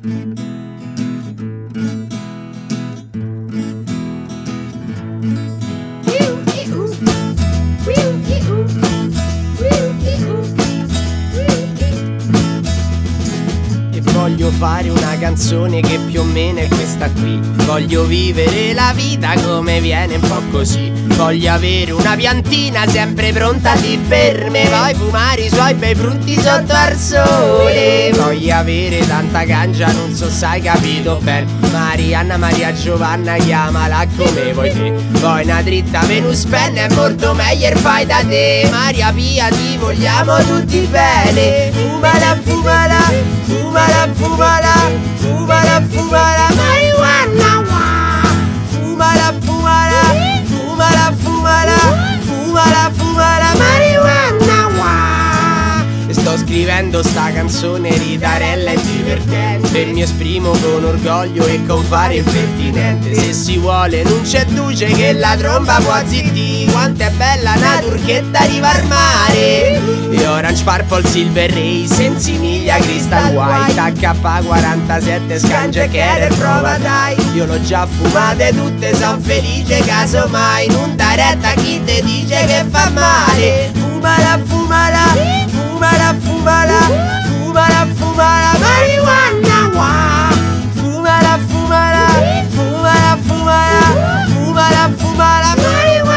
Voglio fare una canzone che più o meno è questa qui. Voglio vivere la vita come viene, un po' così. Voglio avere una piantina sempre pronta lì per me. Voglio fumare i suoi bei frutti sotto al sole. Voglio avere tanta cangia, non so se hai capito bene. Marianna, Maria Giovanna, chiamala come vuoi te. Poi una dritta Venus Pen è molto meglio fai da te. Maria Pia, ti vogliamo tutti bene. Fumala, fumala, fumala, fumala, fumala, fumala, marijuana, fumala, fumala, fumala, fumala, fumala, fumala, marijuana. Sto scrivendo sta canzone ridarella e divertente e mi esprimo con orgoglio e con fare impertinente. Se si vuole non c'è duce che la tromba può zittire. Quanto è bella una turchetta riva al mare. E Orange Purple Silver Ray, Sensimiglia Crystal White, AK47 Scange che era prova dai. Io l'ho già fumate tutte, son felice casomai. Non dai retta a chi te dice che fa male. Fumala, fumala, fumala, fumala, fumala, fumala, marijuana. Fumala, fumala, fumala, fumala, fumala, fumala, marijuana.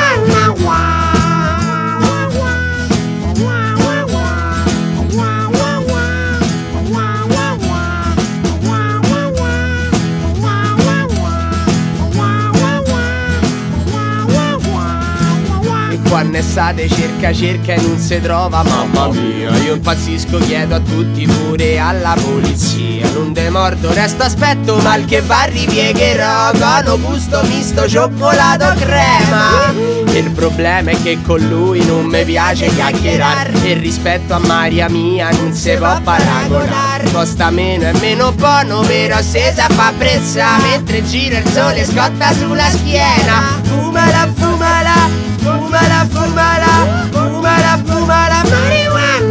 Quando estate cerca cerca e non si trova, mamma mia. Io impazzisco, chiedo a tutti, pure alla polizia. Non te mordo, resto aspetto, mal che va ripiegherò. Cono gusto misto, cioccolato, crema. Il problema è che con lui non mi piace chiacchierare. E rispetto a Maria Mia non si può paragonare. Costa meno e meno buono, però se sa fa apprezzare. Mentre gira il sole scotta sulla schiena. Fumala, fumala, fumala, fumala, fumala, fumala, marijuana.